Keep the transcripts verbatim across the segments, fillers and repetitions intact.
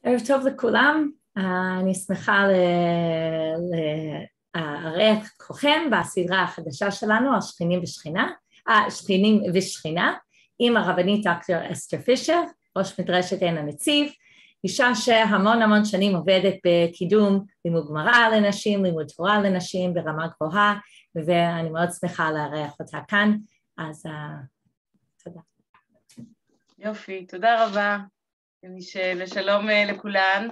ערב טוב לכולם, אני שמחה לארח את כולכם בסדרה החדשה שלנו על שכנים ושכינה, שכנים ושכינה, עם הרבנית דוקטור אסתר פישר, ראש מדרשת עין הנציב, אישה שהמון המון שנים עובדת בקידום לימוד גמרא לנשים, לימוד תורה לנשים ברמה גבוהה, ואני מאוד שמחה לארח אותה כאן, אז תודה. יופי, תודה רבה. שלום לכולן,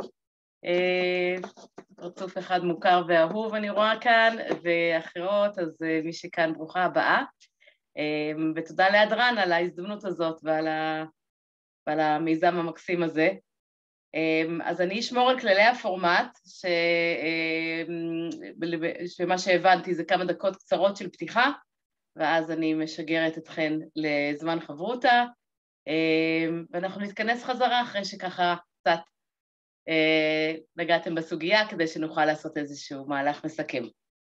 פרצוף אחד מוכר ואהוב אני רואה כאן, ואחרות, אז מי שכאן ברוכה הבאה, ותודה לאדרן על ההזדמנות הזאת ועל, ה... ועל המיזם המקסים הזה. אז אני אשמור על כללי הפורמט, ש... שמה שהבנתי זה כמה דקות קצרות של פתיחה, ואז אני משגרת אתכן לזמן חברותה, ואנחנו נתכנס חזרה אחרי שככה קצת נגעתם בסוגיה, כדי שנוכל לעשות איזשהו מהלך מסכם.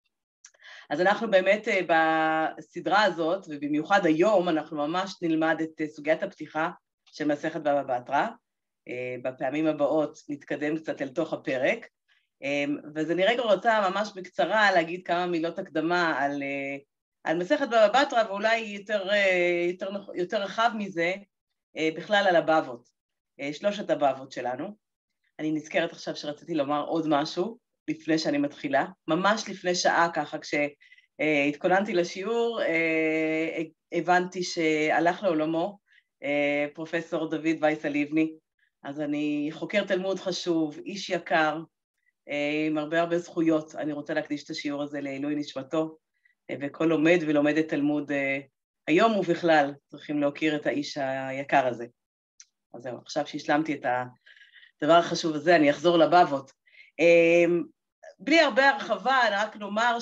אז אנחנו באמת בסדרה הזאת, ובמיוחד היום, אנחנו ממש נלמד את סוגיית הפתיחה של מסכת בבא בתרא. בפעמים הבאות נתקדם קצת אל תוך הפרק, ואז אני רגע רוצה ממש בקצרה להגיד כמה מילות הקדמה על, על מסכת בבא בתרא, ואולי יותר, יותר, יותר רחב מזה, בכלל על הבבות, שלושת הבבות שלנו. אני נזכרת עכשיו שרציתי לומר עוד משהו לפני שאני מתחילה, ממש לפני שעה ככה, כשהתכוננתי לשיעור, הבנתי שהלך לעולמו פרופסור דוד וייס הליבני, אז אני חוקר תלמוד חשוב, איש יקר, עם הרבה הרבה זכויות. אני רוצה להקדיש את השיעור הזה לעילוי נשמתו, וכל לומד ולומדת תלמוד היום ובכלל צריכים להוקיר את האיש היקר הזה. אז זהו, עכשיו שהשלמתי את הדבר החשוב הזה, אני אחזור לבבות. בלי הרבה הרחבה, אני רק נאמר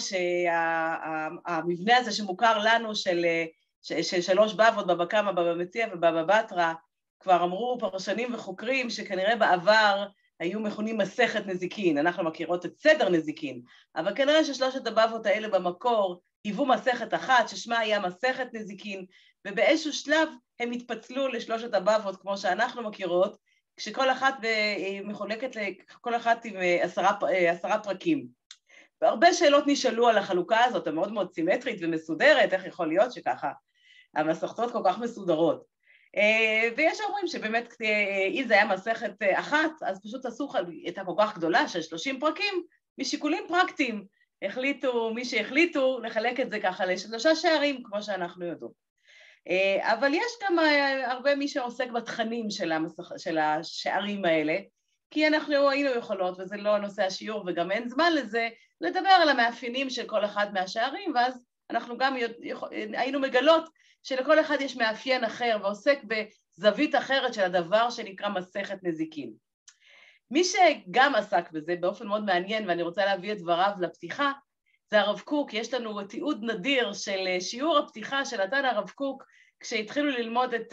שהמבנה הזה שמוכר לנו של, של שלוש בבות, בבא קמא, בבא מציעא ובבא בתרא, כבר אמרו פרשנים וחוקרים שכנראה בעבר היו מכונים מסכת נזיקין, אנחנו מכירות את סדר נזיקין, אבל כנראה ששלושת הבבות האלה במקור היוו מסכת אחת, ששמה היה מסכת נזיקין, ובאיזשהו שלב הם התפצלו לשלושת הבבות, כמו שאנחנו מכירות, כשכל אחת מחולקת, כל אחת עם עשרה, עשרה פרקים. והרבה שאלות נשאלו על החלוקה הזאת, המאוד מאוד סימטרית ומסודרת, איך יכול להיות שככה המסכתות כל כך מסודרות. ויש אומרים שבאמת אם זה היה מסכת אחת, אז פשוט עשו את הכל כך גדולה של שלושים פרקים, משיקולים פרקטיים. החליטו, מי שהחליטו, לחלק את זה ככה לשלושה שערים, כמו שאנחנו יודעים. אבל יש גם הרבה מי שעוסק בתכנים של, המסך, של השערים האלה, כי אנחנו היינו יכולות, וזה לא נושא השיעור, וגם אין זמן לזה, לדבר על המאפיינים של כל אחד מהשערים, ואז אנחנו גם היינו מגלות שלכל אחד יש מאפיין אחר, ועוסק בזווית אחרת של הדבר שנקרא מסכת נזיקין. מי שגם עסק בזה באופן מאוד מעניין, ואני רוצה להביא את דבריו לפתיחה, זה הרב קוק. יש לנו תיעוד נדיר של שיעור הפתיחה של נתן הרב קוק, כשהתחילו ללמוד את,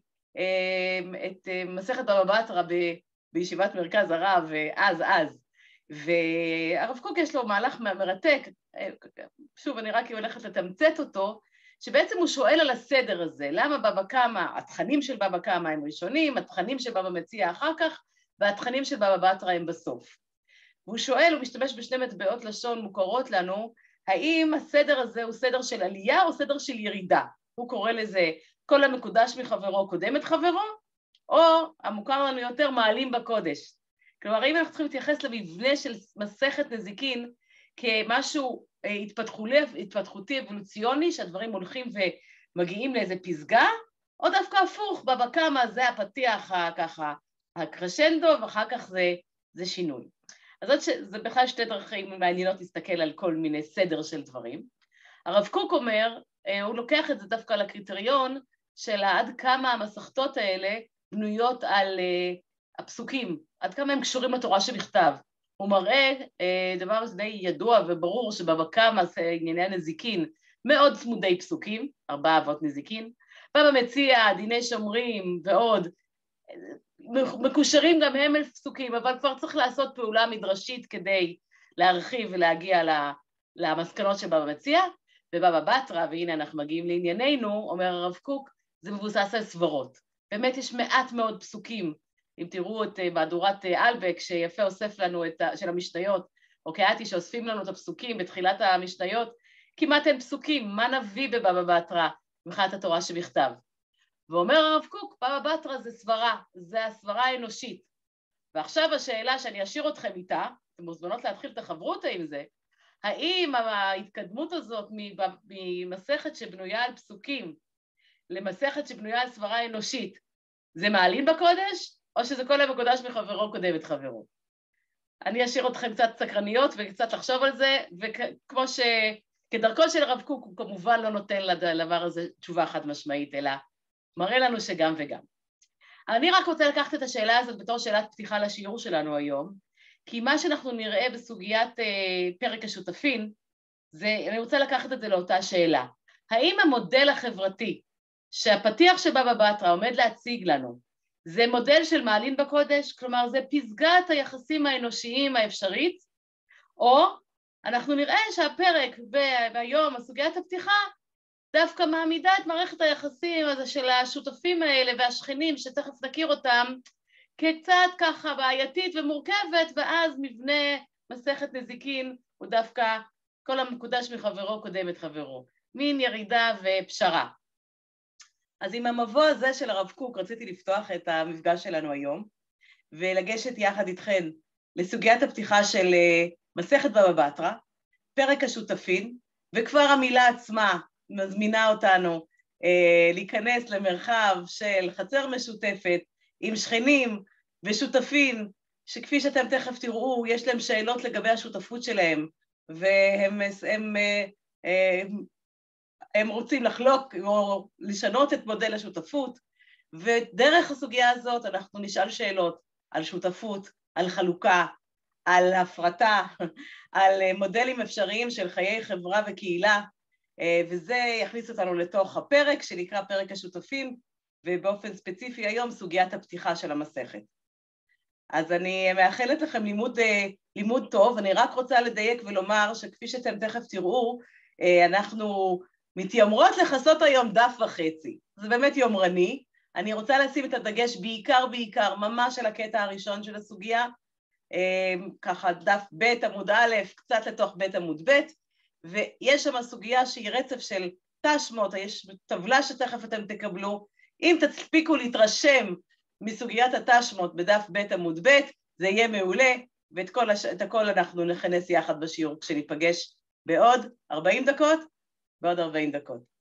את מסכת בבא בתרא בישיבת מרכז הרב, אז אז. והרב קוק יש לו מהלך מרתק, שוב אני רק הולכת לתמצת אותו, שבעצם הוא שואל על הסדר הזה, למה בבא קמא, התכנים של בבא קמא הם ראשונים, התכנים של בבא מציעא אחר כך, והתכנים של בבא בתרא הם בסוף. והוא שואל, הוא משתמש בשני מטבעות לשון מוכרות לנו, האם הסדר הזה הוא סדר של עלייה או סדר של ירידה? הוא קורא לזה, כל המקודש מחברו קודם את חברו, או המוכר לנו יותר מעלים בקודש. כלומר, אם אנחנו צריכים להתייחס למבנה של מסכת נזיקין, כמשהו התפתחותי אבולוציוני, שהדברים הולכים ומגיעים לאיזה פסגה, או דווקא הפוך, בבא קמא זה הפתיח ככה, הקרשנדו, ואחר כך זה, זה שינוי. אז זאת שזה בכלל שתי דרכים מעניינות להסתכל על כל מיני סדר של דברים. הרב קוק אומר, הוא לוקח את זה דווקא לקריטריון של עד כמה המסכתות האלה בנויות על הפסוקים, עד כמה הם קשורים לתורה שבכתב. הוא מראה דבר די ידוע וברור שבבא קמא ענייני הנזיקין מאוד צמודי פסוקים, ארבעה אבות נזיקין, בבא מציעא, דיני שומרים ועוד, מקושרים גם הם אל פסוקים, אבל כבר צריך לעשות פעולה מדרשית כדי להרחיב ולהגיע למסקנות של בבא מציעא, ובבא בתרא, והנה אנחנו מגיעים לענייננו, אומר הרב קוק, זה מבוסס על סברות. באמת יש מעט מאוד פסוקים אם תראו את מהדורת אלבק שיפה אוסף לנו את, של המשניות, או קהתי שאוספים לנו את הפסוקים בתחילת המשניות, כמעט אין פסוקים, מה נביא בבבא בתרא מבחינת התורה שבכתב. ואומר הרב קוק, בבא בתרא זה סברה, זה הסברה האנושית. ועכשיו השאלה שאני אשאיר אתכם איתה, אתם מוזמנות להתחיל את החברותה עם זה, האם ההתקדמות הזאת ממסכת שבנויה על פסוקים למסכת שבנויה על סברה אנושית, זה מעלין בקודש, או שזה כל המקודש מחברו קודם את חברו? אני אשאיר אתכם קצת סקרניות וקצת לחשוב על זה, וכמו ש... כדרכו של הרב קוק, הוא כמובן לא נותן לדבר הזה תשובה חד משמעית, אלא מראה לנו שגם וגם. אני רק רוצה לקחת את השאלה הזאת בתור שאלת פתיחה לשיעור שלנו היום, כי מה שאנחנו נראה בסוגיית אה, פרק השותפים, זה, אני רוצה לקחת את זה לאותה שאלה. האם המודל החברתי שהפתיח שבבא בתרא עומד להציג לנו, זה מודל של מעלין בקודש, כלומר זה פסגת היחסים האנושיים האפשרית, או אנחנו נראה שהפרק והיום, הסוגיית הפתיחה, דווקא מעמידה את מערכת היחסים הזה של השותפים האלה והשכנים, שתכף נכיר אותם, כקצת ככה בעייתית ומורכבת, ואז מבנה מסכת נזיקין הוא דווקא כל המקודש מחברו קודם את חברו. מין ירידה ופשרה. אז עם המבוא הזה של הרב קוק רציתי לפתוח את המפגש שלנו היום, ולגשת יחד איתכן לסוגיית הפתיחה של מסכת בבא בתרא, פרק השותפים, וכבר המילה עצמה מזמינה אותנו אה, להיכנס למרחב של חצר משותפת, עם שכנים ושותפים, שכפי שאתם תכף תראו, יש להם שאלות לגבי השותפות שלהם, והם הם, הם, הם רוצים לחלוק או לשנות את מודל השותפות, ודרך הסוגיה הזאת אנחנו נשאל שאלות על שותפות, על חלוקה, על הפרטה, על מודלים אפשריים של חיי חברה וקהילה, וזה יכניס אותנו לתוך הפרק שנקרא פרק השותפים, ובאופן ספציפי היום סוגיית הפתיחה של המסכת. אז אני מאחלת לכם לימוד, לימוד טוב, אני רק רוצה לדייק ולומר שכפי שאתם תכף תראו, אנחנו מתיימרות לחסות היום דף וחצי. זה באמת יומרני, אני רוצה לשים את הדגש בעיקר בעיקר ממש על הקטע הראשון של הסוגיה, ככה דף ב' עמוד א', קצת לתוך ב' עמוד ב', ויש שם סוגיה שהיא רצף של תשמות, יש טבלה שתכף אתם תקבלו, אם תספיקו להתרשם מסוגיית התשמות בדף ב' עמוד ב', זה יהיה מעולה, ואת כל הש... את הכל אנחנו נכנס יחד בשיעור כשניפגש בעוד ארבעים דקות, בעוד ארבעים דקות.